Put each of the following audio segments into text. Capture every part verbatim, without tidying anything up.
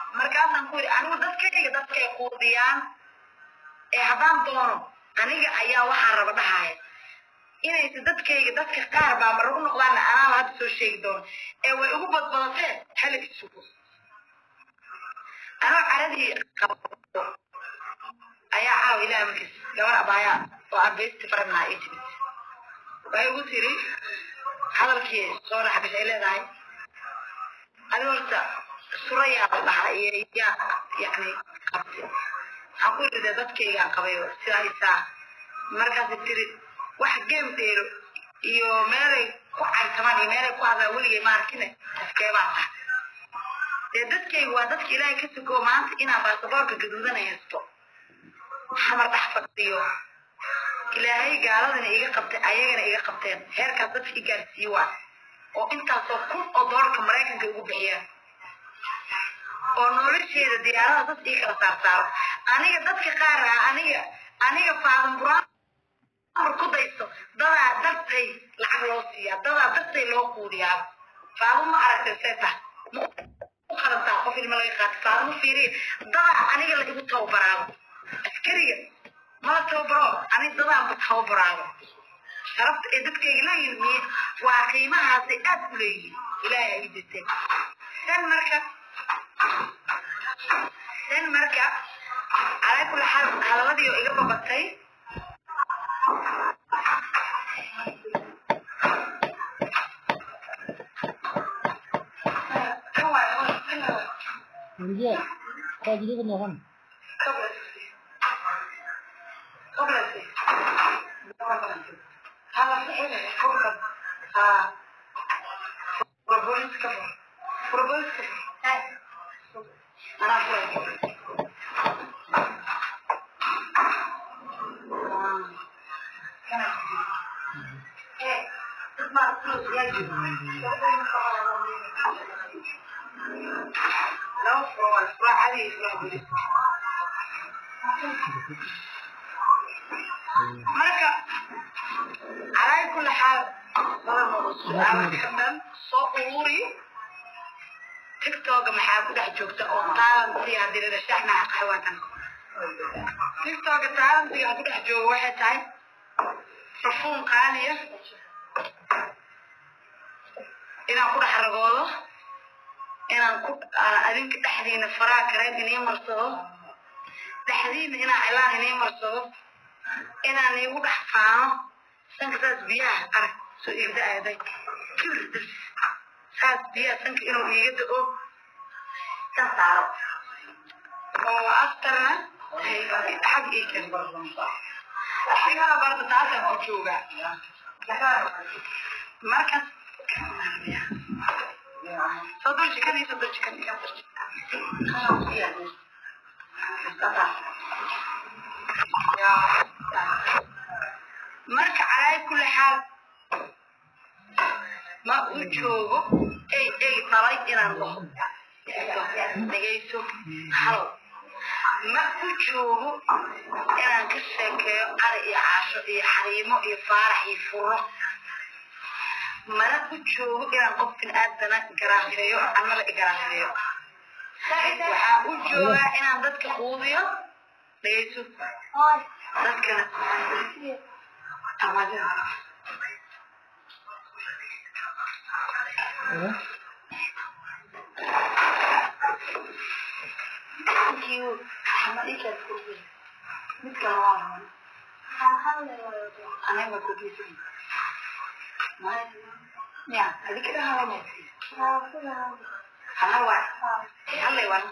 markaasaan ku yidhi anigu dadkayga dadkay quudiyaan ee haddaan doono aniga ayaa waxaan raba dhahaya inaysa dadkayga dadka qaar baa marra u noqdaana anaaba hadda soo sheegi doono ee way ugu badbadatee helig isugu anoo caradii qabo ayaa caawa ilaaha markiis gabar abaayaa oo abeysti faranaa ii timid way ugu tiri hadalkii soo dhex gashay leedahay adiga horta surayaa la dhahaa iyo yaa yacni qabtay waxaan ku yidhi dadkaygaan qabayo sidaa isaa markaas tiri wax geem dheero iyo meelay ku cartamaan iyo meelay ku hadlaan weligay ma arkine afkee baa tahay dee dadkaygu waa dadka ilaahay ka sukoo maanta inaan baasaboorka gaduudan haysto xamar dhex fadhiyo ilaahay gaaladana iga qabtay ayagana iga qabteen heerkaas dadka i gaarsiiye waa oo intaasoo kun oo doolarka maraykanka ugu bixiyaan oo nolosheeda diyaarada dad ii kala saarsaaro aniga dadka qaar ah aniga aniga faadan buraan mar ku dayso dadaa dartay lacag loo siiyaa dadaa dartay loo quudiyaa faadu ma aragtay seeta ma u qarantaa qof ilma laga qaatay faadu ma fiiriye dadaa aniga la igu tababaraabo askariga mala tababaro aniga dadaa ma tababaraabo sharafta ee dadkayga leeyihiin waa qiimahaasay aad u leeyihiin ilaahay ay jirteen san marka san marka calaa kulli xaal hadaladii oo iga babatay Iya, kau jadi kenyakan. marka على كل حال أنا كمان صوري تيك توك محاب ده جوكتا أو طالب فيها دير الشحنة حيوانًا تيك توك طالب فيها ده جو واحد تاي صفون قانية إن أقول حرقوله إن أقول أدينك تحدين الفراغ كريم إني مرصوه تحدين هنا إعلان إني مرصوه إن أنا يقول أحفانه سنك ذات بياه أرك سو يبدأ يديك كبر درس ساس بياه سنك إنه يجدقه تنتعرف وأكترنا حق إيكا أحيها برضو تعالى بوجوغا مركز صدر شكني صدر شكني صدر شكني marka calaa kulli xaal ma u joogo ay ay talay inaan dhaho dhagayso hal ma u joogo inaan ka sheekeeyo cali iyo caasho iyo xariimo iyo faarax iyo furo mana u joogo inaan qof bin aadana garaafeeyo annala igaraafeeyo waxaa u joogaa inaan dadka quudiyo dhagayso dadkana Thank you. I'm not eating food. What's going on? I'm never cooking. Yeah, I think it's how much. How what? How many one?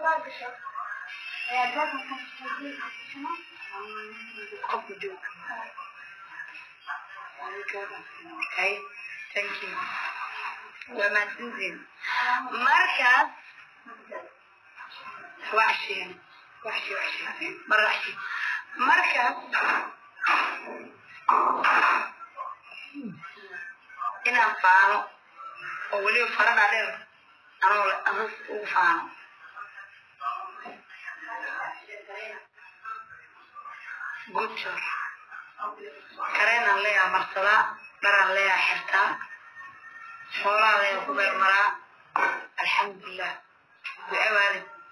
Coffee joke. Okay, thank you. وما تنزل مركز وحشي وحشي وحشي مرة وحشي مركز إنا فانو ووليو فرد عليه أنا أنا فانو good job كرين اللي مرسلا برا اللي حرتا شورا اللي كبير مرا الحمد لله بعوالد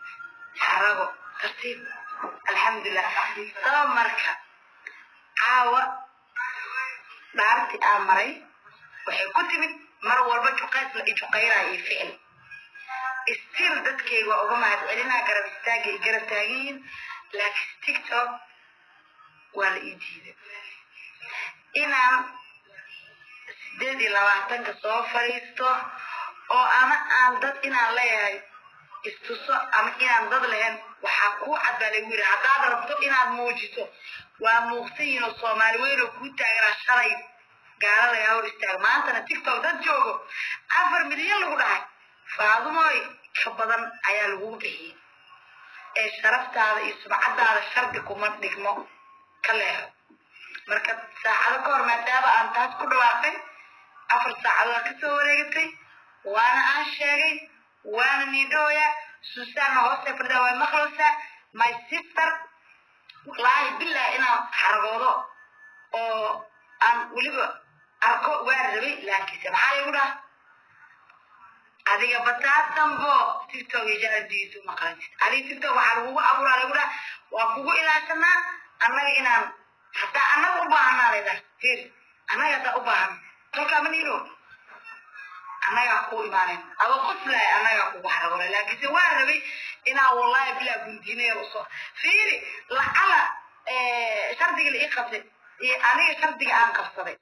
حرقو ترتيب الحمد لله سبب مركا عاوة دارتي آمري وحي كتبت مر والبا جوقيس لا جوقيرا اي فعل استيل ددكي waa uga mahad celinaa garab istaagay garab taagin laakiin TikTok waa la iidiiday inaan sideed iyo labaatan ka soo fariisto oo ama aan dad inaan leeyahay istuso ama inaan dad lahayn waxa ku cadaalay wiir hadaad rabto inaad muujiso waa muuqsiin oo Soomaali weyn oo ku taageera shalay gaalada yaa hor istaag maanta TikTok dad joogo afar milyan lagu dhahay faadumoy ka badan ayaa lagu bixiyay ee sharaftaada iyo sumcadaada shardi kuma dhigmo kale marka saacado ka hor maadaama aan taas ku dhawaaqay afar saacadood ka soo wareegtay waana aan sheegay waana nidooya Susan hoose farda way maqloosa my sister wallahi billahi ina xaragoodo oo aan waliba arko waan rabay laakiin maxaa igu dhahay adiga bataatanbo TikTok ijaadiisu maqalaysid adiga TikTok waxa lagu abuuraa lagu dhahay waa kugu ilaashana annaga inaan hatta annaga u baahanaayda fir annaga ta u baahan tolka maniro annaga ku imaaneen aba qoflay annaga ku xaragoola laakiin waan rabay ina wallahi bila gundineer soo fir la ala ee shardiga la iqabtay ee aniga shardiga aan qabsaday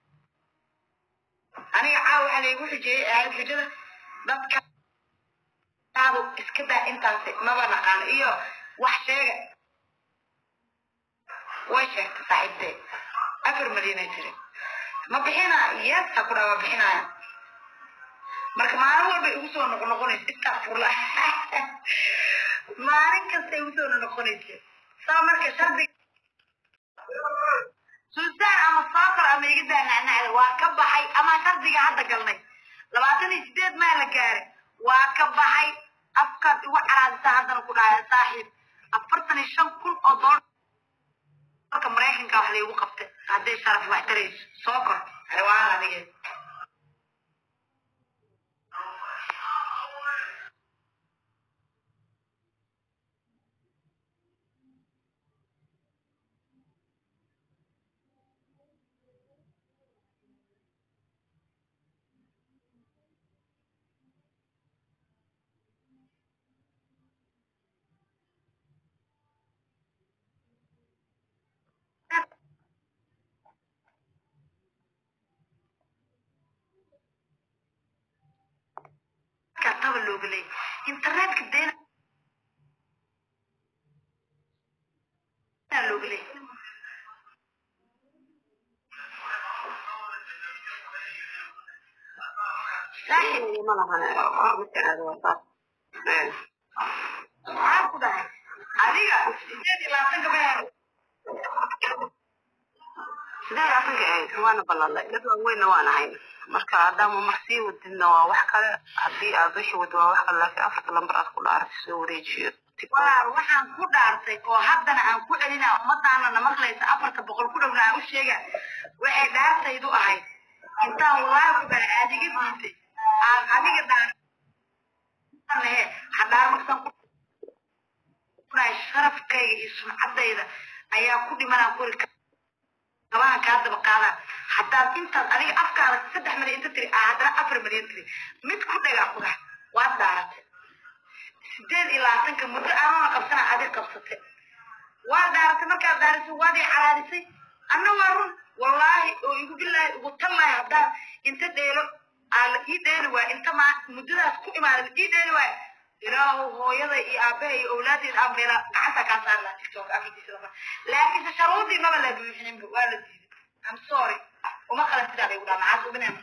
aniga caaw waxa lagu xijiyay aad xijada dadka taadu iska daa intaas ma banaqaan iyo wax sheega way sheegtay saaxiibtay afar milyan ay tiri ma bixina yeesta ku dhawa bixinaya marka maalin walba igu soo noqonaysa istaafurla maalin kasta igu soo noqonaysa saa marka shardi Susan ama saakar ama iga daanacnaa waa ka baxay ama shardiga hadda galnay labaatan iyo sideed ma la gaaray waa ka baxay afkaad igu caraadisa haddana ku dhahay saaxiib afartan iyo shan kun oo doolarka Mareykanka wax lagu qabtay hadday sharaf wax tarayso soo kor xawaan adiga لوغلي انترنت كدينا لوغلي صحيح ما لها متعاد وصف عارف ده adiga sidii laatan gabar sidii laatan gabar waana ballalay dad weyn waan ahay marka hadama marsi wadina waa wax kale hadii aad bisha wado wax kale ka afar lambar aad ku dhaartay soo wareejiyo waa waxaan ku dhaartay oo haddana aan ku celinaa ummadana maqlaysa afarta boqol ku dhawaa u sheega waxay dhaartaydu ahay intaan wallahi baa adiga diintay aan adiga dhaartay ee hadaan marsan sharafkayga iyo sumcadayda ayaa ku dhimanaa kuri kabaha ka daba qaada haddaan intaad adiga afkaada saddex milyan inta tiri haddana afar milyan tiri mid ku dhagaa ku dhax waa daaratay sideed iyo labaatanka muddo aanana qabsana adiga qabsatay waa daaratay markaa daaratay waadii calaadisay anna waa run wallaahi oo igu billahi ugu tallahay haddaan inta dheelo aan ii dheeli waa inta ma muddadaas ku imaaday ii dheeli waa ilaahu hooyada iyo aabaha iyo awlaadii aan beela gacanta ka saarna TikTok afkiisa laakiin sharuudii ma la buuxinin waa la diiday I'm sorry وما خلصت هذا يقول أنا عارف بنام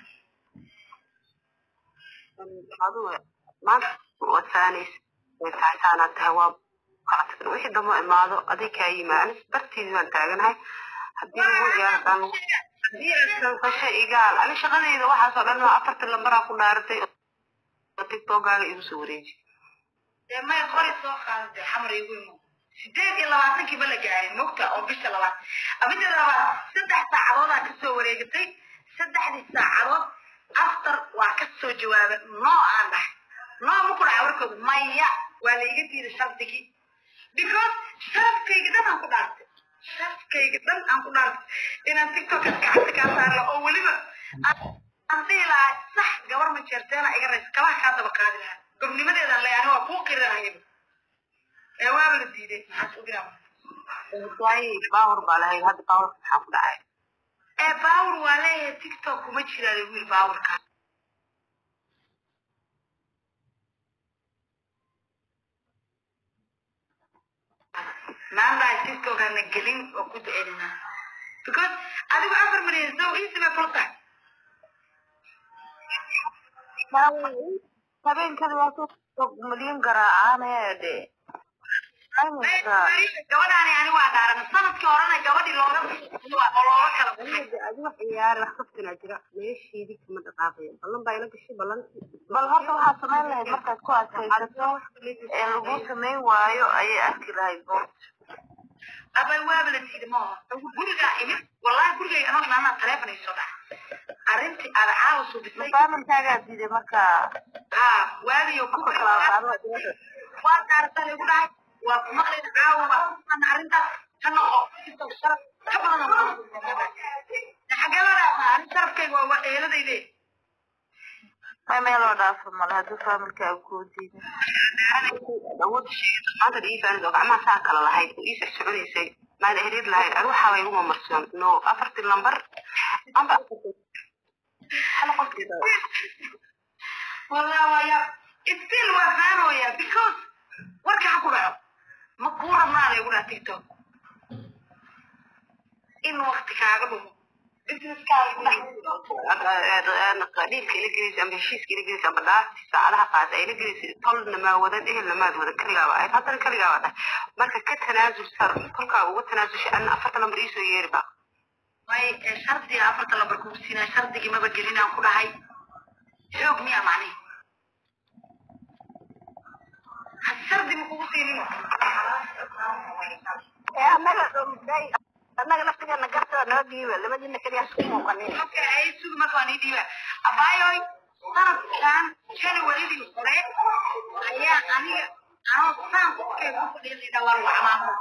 هذا ما وثاني وثاني الهواء قرأت وش دم ما هذا أديك أي ما أنا برتي ما تعرفين هاي هدي هو يا كانوا فشيء قال أنا شغلي إذا واحد صار أنا أفرت اللمبر أقول أرتي تيك توك قال يسوري ما يقول الصوخ هذا حمر يقول sideed iyo labaatan kii bala gaaray nugta oo bisha labaad abida labaad saddex saacadood aan ka soo wareegtay saddexdii saacadood after waa ka soo jawaabay no aan dhahay no ma ku dhaca warkood maya waa la iga diiday shardigii because sharafkayga dhan aan ku dhaartay sharafkayga dhan aan ku dhaartay inaan tiktok gacanta kaa saarla oo weliba aan dhihi lahaa sax gabar ma jeerteena iga rays kabaha kaa daba qaadi lahaa gobnimadeedaan leeyahay waa kuu qiranayaba ee waaba la diiday maxaas u biraa waaye baawar baa lahayd hadda baawar maxaa ku dhacay ee baawar waa leeyahay tiktok kuma jiraan wiil baawarka maanta tiktok ana gelin oo ku duceynaa because adigu afar milyan soo iisima furta habeenkada waa soo milyan garaacaanayade gabadhaani ani waa dhaaran sanadkii horena gabadhii looga oo looga kala adiga ciyaar wax kaftina jira meeshiidii kama dhaqaaqayo ballan baa ila gashay ballan bal horta waxaa samayn lahayd markaad ku adkaysato ee lagu samayn waayo ayay arki lahayd boort abay waaba la tiidi maaha gurigaa imid wallahi gurigay anoo naanaa taleefon isoo dhaca arrintii aad caawa soo bisay faamilkaagaa diiday marka haa waagiyo ku waa daarata lagu dhahay waa ku maqlayn caawa waa kusan arrintaas ka noqo sharaf ka badan xagalada arrin sharafkayga waa waa eeladayde ما ميلو دافع مالها تفهم كأبكودي. أود شيء هذا اللي يبان دوك عما ساكل الله هاي إيش السعودي شيء ما ده هريد له أروح حوالي هو مرسوم إنه أفرت اللمبر أم بقى أنا قلت كده والله ويا استيل وفان ويا because ورجع أقول مقورة ما عليه ولا تيك توك إن وقتك عقبه أنا قليل كي لجلس أم بشيس كي لجلس أم بدأت ساعة قاعدة لجلس طلنا ما ودن إيه اللي ما ودن كل جواه حتى كل جواه ما كتنازل صار كل جواه تنازل شيء أنا أفرت لمريض ويربع ما شرط دي أفرت لمركوسينا شرط دي ما بجرينا كل هاي شو بنيا معني الشرط دي مكوسيني يا أنا أنا نفسي أنا قرأت أنا ديوة لما جينا كذي أسمع قنين. أوكي أي سوق ما كاني ديوة أبايوي صار كان كان وليدي صغير أيا أنا أنا صام كيف أقول لي دوار وعمام.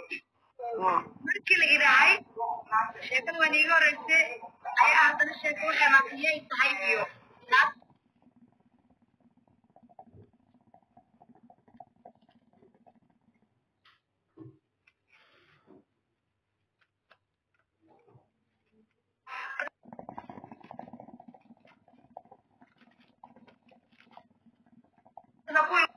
مركل إذا هاي شكل ونيجو رجع أيا هذا الشكل كمان فيه يتهاي فيه. Aku